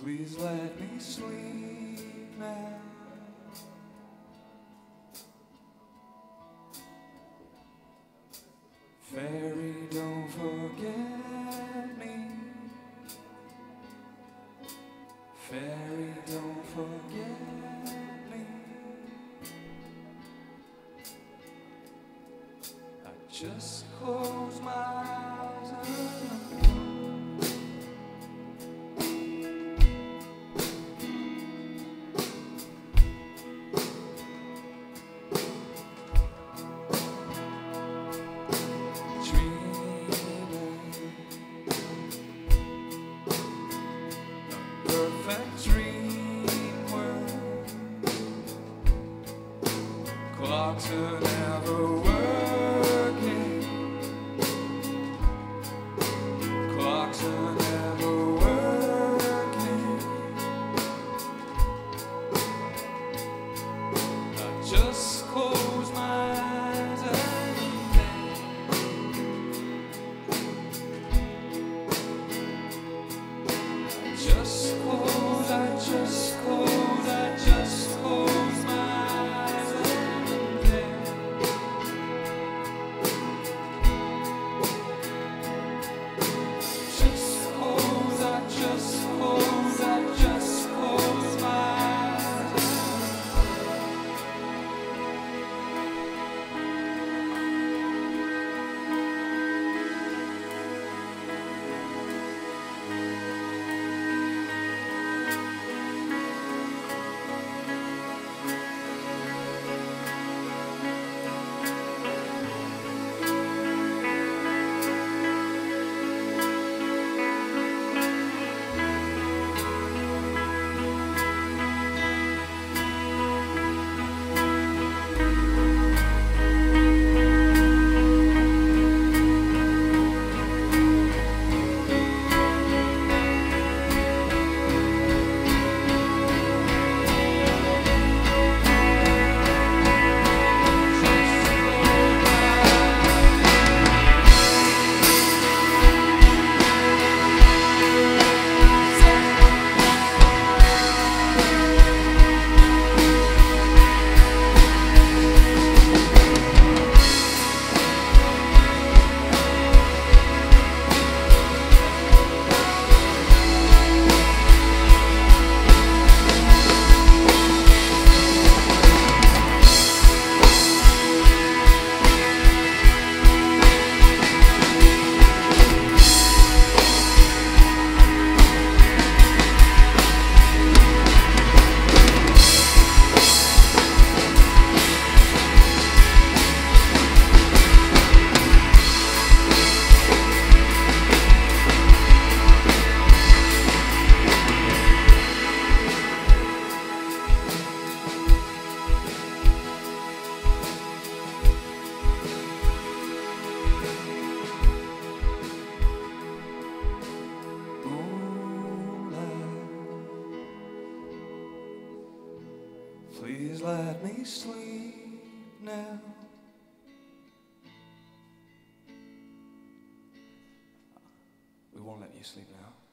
Please let me sleep now. Fairy, don't forget me. Fairy, don't forget me. I just close my eyes and perfect dream world. Clocks are never working. Clocks are never working. I just close my eyes and I just close my eyes and then I just close my eyes. Please let me sleep now. We won't let you sleep now.